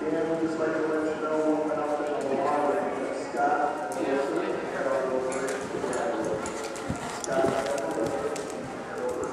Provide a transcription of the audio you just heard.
Dan would just like to let you know one announcement on the water. Scott and Wilson are over. Scott and Wilson are over.